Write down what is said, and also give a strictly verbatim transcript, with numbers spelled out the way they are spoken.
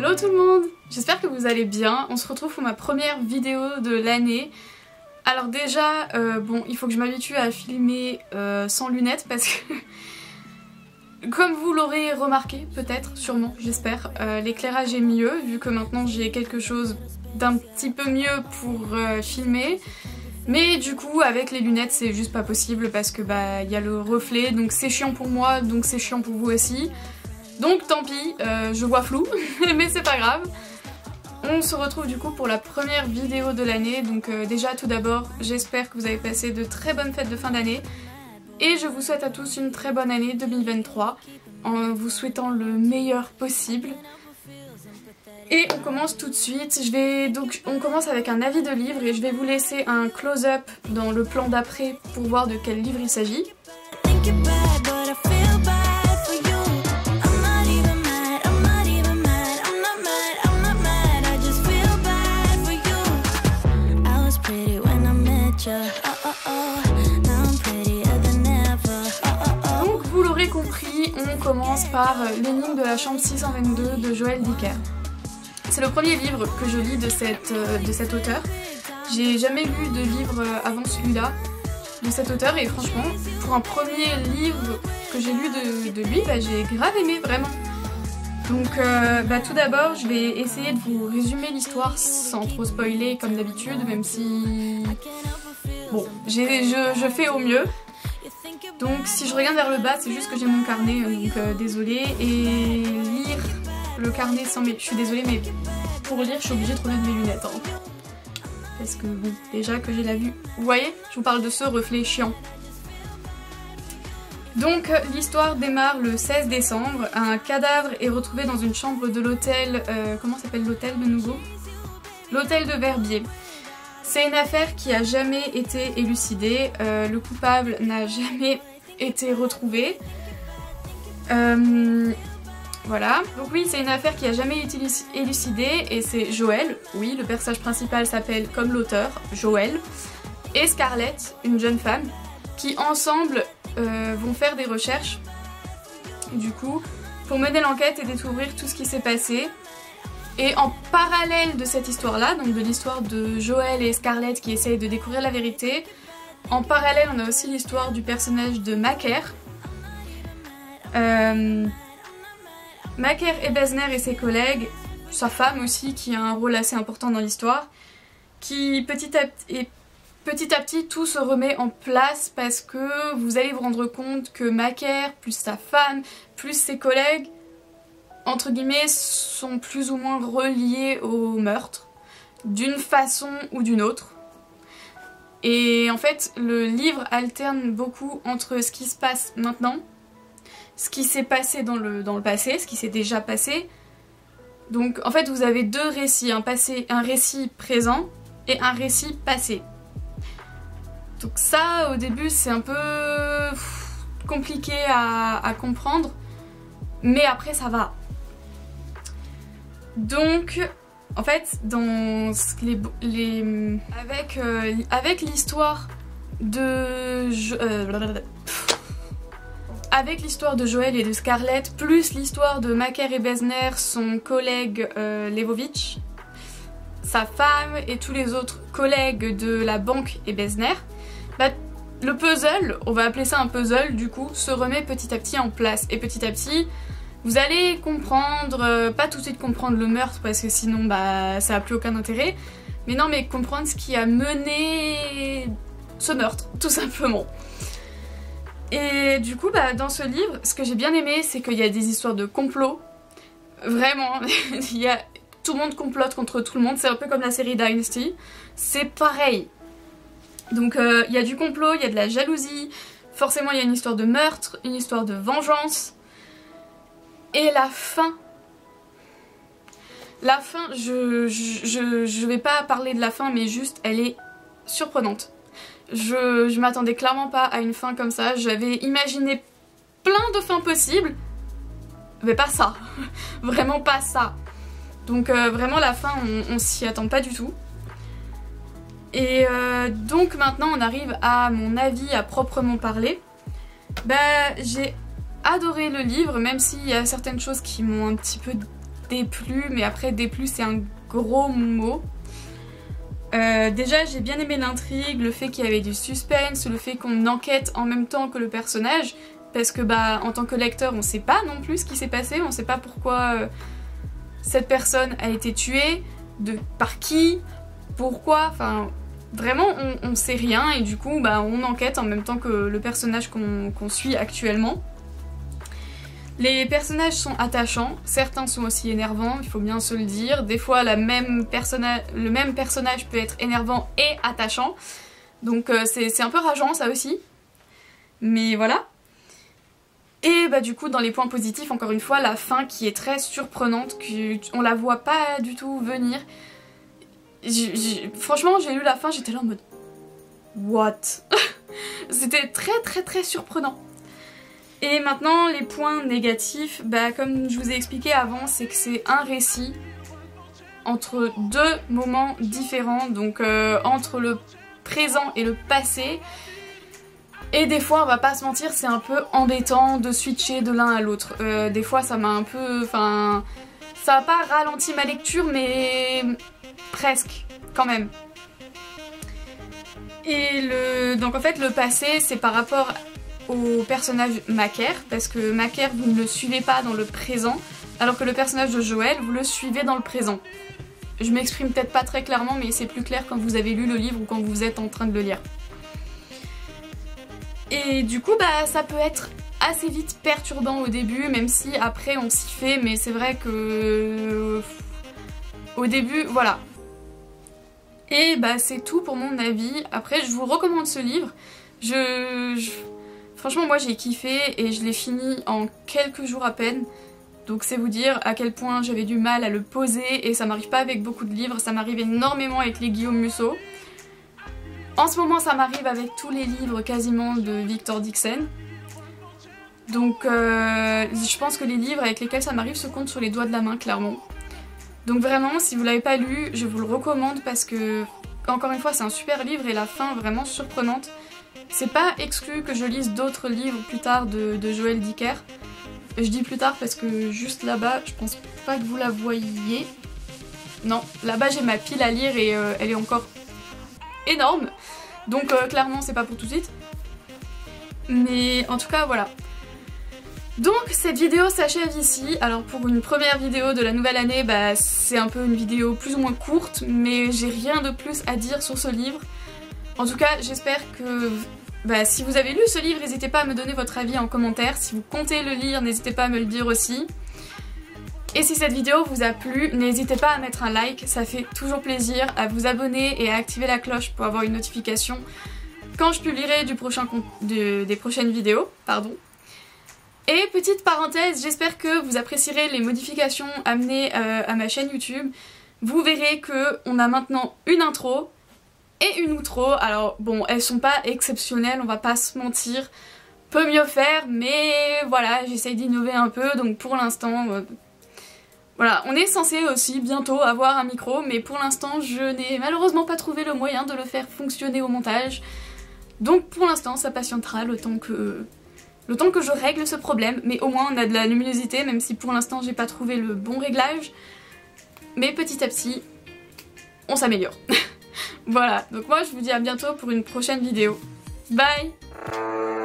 Hello tout le monde, j'espère que vous allez bien. On se retrouve pour ma première vidéo de l'année. Alors déjà, euh, bon, il faut que je m'habitue à filmer euh, sans lunettes parce que, comme vous l'aurez remarqué, peut-être, sûrement, j'espère, euh, l'éclairage est mieux vu que maintenant j'ai quelque chose d'un petit peu mieux pour euh, filmer. Mais du coup, avec les lunettes, c'est juste pas possible parce que bah il y a le reflet, donc c'est chiant pour moi, donc c'est chiant pour vous aussi. Donc tant pis, euh, je vois flou, mais c'est pas grave. On se retrouve du coup pour la première vidéo de l'année. Donc euh, déjà tout d'abord, j'espère que vous avez passé de très bonnes fêtes de fin d'année. Et je vous souhaite à tous une très bonne année deux mille vingt-trois, en vous souhaitant le meilleur possible. Et on commence tout de suite. Je vais donc on commence avec un avis de livre et je vais vous laisser un close-up dans le plan d'après pour voir de quel livre il s'agit. Donc vous l'aurez compris, on commence par l'énigme de la chambre six cent vingt-deux de Joël Dicker. C'est le premier livre que je lis de, cette, de cet auteur. J'ai jamais lu de livre avant celui-là, de cet auteur, et franchement, pour un premier livre que j'ai lu de, de lui, bah, j'ai grave aimé, vraiment. Donc euh, bah, tout d'abord, je vais essayer de vous résumer l'histoire sans trop spoiler comme d'habitude, même si... Bon, j'ai, je, je fais au mieux. Donc si je regarde vers le bas, c'est juste que j'ai mon carnet, donc euh, désolée. Et lire le carnet sans mes... Je suis désolée, mais pour lire, je suis obligée de remettre mes lunettes. Hein. Parce que bon, déjà que j'ai la vue... Vous voyez, je vous parle de ce reflet chiant. Donc l'histoire démarre le seize décembre. Un cadavre est retrouvé dans une chambre de l'hôtel... Euh, comment s'appelle l'hôtel de nouveau? L'hôtel de Verbier. C'est une affaire qui a jamais été élucidée, euh, le coupable n'a jamais été retrouvé. Euh, voilà, donc oui, c'est une affaire qui a jamais été élucidée et c'est Joël, oui, le personnage principal s'appelle comme l'auteur, Joël, et Scarlett, une jeune femme, qui ensemble euh, vont faire des recherches, du coup, pour mener l'enquête et découvrir tout ce qui s'est passé. Et en parallèle de cette histoire-là, donc de l'histoire de Joël et Scarlett qui essayent de découvrir la vérité, en parallèle on a aussi l'histoire du personnage de Macaire. Euh, Macaire et Besner et ses collègues, sa femme aussi qui a un rôle assez important dans l'histoire, qui petit à petit, et petit à petit tout se remet en place parce que vous allez vous rendre compte que Macaire plus sa femme plus ses collègues entre guillemets, sont plus ou moins reliés au meurtre, d'une façon ou d'une autre. Et en fait, le livre alterne beaucoup entre ce qui se passe maintenant, ce qui s'est passé dans le, dans le passé, ce qui s'est déjà passé. Donc en fait, vous avez deux récits, un, passé, un récit présent et un récit passé. Donc ça, au début, c'est un peu compliqué à, à comprendre, mais après ça va. Donc, en fait, dans les, les avec euh, avec l'histoire de euh, avec l'histoire de Joël et de Scarlett, plus l'histoire de Macaire et Besner, son collègue euh, Levovitch, sa femme et tous les autres collègues de la banque et Besner, bah, le puzzle, on va appeler ça un puzzle du coup, se remet petit à petit en place et petit à petit. Vous allez comprendre, euh, pas tout de suite comprendre le meurtre parce que sinon bah ça n'a plus aucun intérêt, mais non mais comprendre ce qui a mené ce meurtre, tout simplement. Et du coup bah dans ce livre, ce que j'ai bien aimé c'est qu'il y a des histoires de complot, vraiment, il y a, tout le monde complote contre tout le monde, c'est un peu comme la série Dynasty, c'est pareil. Donc euh, il y a du complot, il y a de la jalousie, forcément il y a une histoire de meurtre, une histoire de vengeance. Et la fin, la fin, je, je, je, je vais pas parler de la fin, mais juste, elle est surprenante. Je, je m'attendais clairement pas à une fin comme ça, j'avais imaginé plein de fins possibles, mais pas ça, vraiment pas ça. Donc euh, vraiment la fin, on, on s'y attend pas du tout. Et euh, donc maintenant on arrive à mon avis à proprement parler. Bah j'ai adoré le livre, même s'il y a certaines choses qui m'ont un petit peu déplu, mais après déplu c'est un gros mot. Euh, déjà j'ai bien aimé l'intrigue, le fait qu'il y avait du suspense, le fait qu'on enquête en même temps que le personnage, parce que bah en tant que lecteur on sait pas non plus ce qui s'est passé, on sait pas pourquoi euh, cette personne a été tuée, de par qui, pourquoi, enfin vraiment on, on sait rien et du coup bah on enquête en même temps que le personnage qu'on qu'on suit actuellement. Les personnages sont attachants, certains sont aussi énervants, il faut bien se le dire. Des fois la même le même personnage peut être énervant et attachant. Donc euh, c'est un peu rageant ça aussi. Mais voilà. Et bah du coup dans les points positifs, encore une fois, la fin qui est très surprenante, qu'on la voit pas du tout venir. J j franchement j'ai lu la fin, j'étais là en mode... What? C'était très très très surprenant. Et maintenant les points négatifs, bah comme je vous ai expliqué avant, c'est que c'est un récit entre deux moments différents, donc euh, entre le présent et le passé. Et des fois on va pas se mentir, c'est un peu embêtant de switcher de l'un à l'autre. Euh, des fois ça m'a un peu... Enfin... Ça a pas ralenti ma lecture mais... presque, quand même. Et le... donc en fait le passé c'est par rapport au personnage Macaire, parce que Macaire vous ne le suivez pas dans le présent, alors que le personnage de Joël vous le suivez dans le présent. Je m'exprime peut-être pas très clairement mais c'est plus clair quand vous avez lu le livre ou quand vous êtes en train de le lire. Et du coup bah ça peut être assez vite perturbant au début, même si après on s'y fait, mais c'est vrai que... Au début, voilà. Et bah c'est tout pour mon avis. Après je vous recommande ce livre. Je... je... Franchement moi j'ai kiffé et je l'ai fini en quelques jours à peine. Donc c'est vous dire à quel point j'avais du mal à le poser et ça m'arrive pas avec beaucoup de livres, ça m'arrive énormément avec les Guillaume Musso. En ce moment ça m'arrive avec tous les livres quasiment de Victor Dixon. Donc euh, je pense que les livres avec lesquels ça m'arrive se comptent sur les doigts de la main clairement. Donc vraiment si vous l'avez pas lu je vous le recommande parce que encore une fois c'est un super livre et la fin vraiment surprenante. C'est pas exclu que je lise d'autres livres plus tard de, de Joël Dicker. Je dis plus tard parce que juste là-bas, je pense pas que vous la voyez. Non, là-bas j'ai ma pile à lire et euh, elle est encore énorme. Donc euh, clairement c'est pas pour tout de suite. Mais en tout cas voilà. Donc cette vidéo s'achève ici. Alors pour une première vidéo de la nouvelle année, bah, c'est un peu une vidéo plus ou moins courte, mais j'ai rien de plus à dire sur ce livre. En tout cas, j'espère que bah, si vous avez lu ce livre, n'hésitez pas à me donner votre avis en commentaire. Si vous comptez le lire, n'hésitez pas à me le dire aussi. Et si cette vidéo vous a plu, n'hésitez pas à mettre un like, ça fait toujours plaisir, à vous abonner et à activer la cloche pour avoir une notification quand je publierai du prochain de, des prochaines vidéos. Pardon. Et petite parenthèse, j'espère que vous apprécierez les modifications amenées euh, à ma chaîne YouTube. Vous verrez qu'on a maintenant une intro et une outro. Alors bon, elles sont pas exceptionnelles, on va pas se mentir. Peut mieux faire, mais voilà, j'essaye d'innover un peu, donc pour l'instant... Euh, voilà, on est censé aussi bientôt avoir un micro, mais pour l'instant je n'ai malheureusement pas trouvé le moyen de le faire fonctionner au montage. Donc pour l'instant ça patientera le temps que... Le temps que je règle ce problème, mais au moins on a de la luminosité, même si pour l'instant j'ai pas trouvé le bon réglage. Mais petit à petit, on s'améliore. Voilà, donc moi je vous dis à bientôt pour une prochaine vidéo. Bye!